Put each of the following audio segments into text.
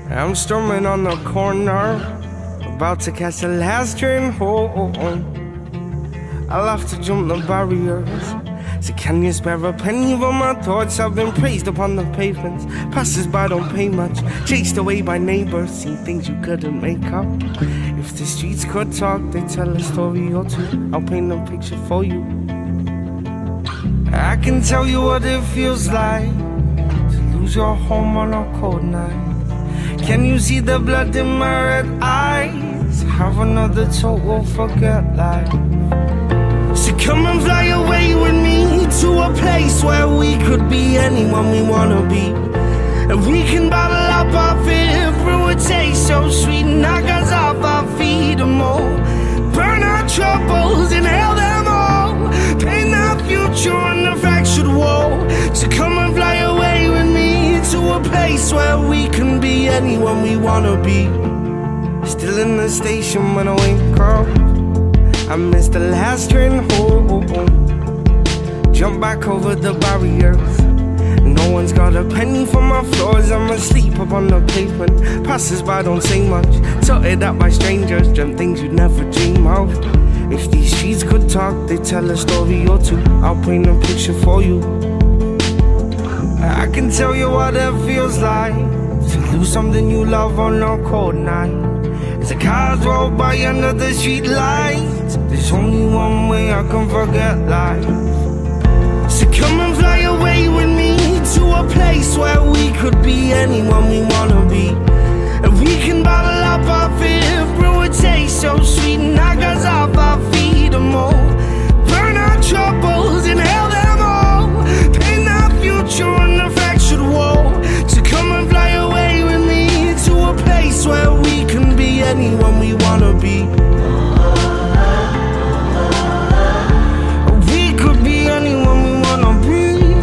I'm strumming on the corner, about to catch the last train home. I'll have to jump the barriers. So can you spare a penny for my thoughts? Have been praised upon the pavements. Passers-by don't pay much. Chased away by neighbors, seen things you couldn't make up. If the streets could talk, they'd tell a story or two. I'll paint a picture for you. I can tell you what it feels like to lose your home on a cold night. Can you see the blood in my red eyes? Have another total forget life. So come and fly away with me to a place where we could be anyone we wanna be. And we can bottle up our fear, brew a taste so sweet, knock us off our feet and more. Burn our troubles, inhale them all, paint our future on a fractured wall. So come and fly away with me to a place where we can be anyone we wanna be. Still in the station when I wake up, I missed the last train home. Jump back over the barriers. No one's got a penny for my floors. I'm asleep upon the pavement. Passers-by don't say much. Tilted up by strangers, dream things you'd never dream of. If these streets could talk, they'd tell a story or two. I'll paint a picture for you. I can tell you what it feels like to lose something you love on a cold night. As the cars roll by under the street lights, there's only one way I can forget life. So come and fly away with me to a place where we could be anyone we wanna be. And we can bottle up our fear, brew a taste so sweet, knock us off our feet and more. Burn our troubles, inhale them all, paint our future on a fractured wall. So come and fly away with me to a place where we can be anyone we wanna be. We could be anyone we wanna be.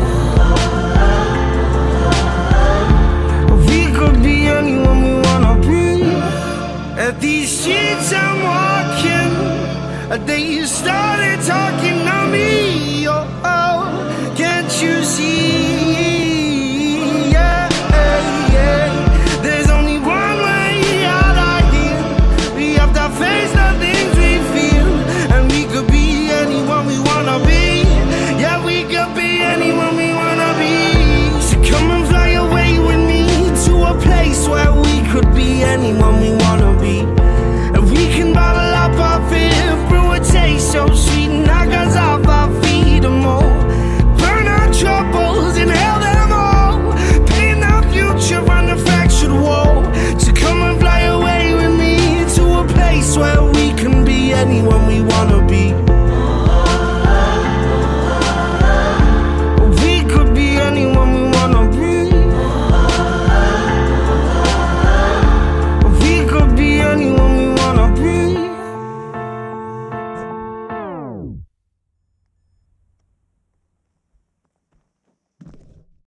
We could be anyone we wanna be. At these streets I'm walking, they started talking to me. Oh, oh.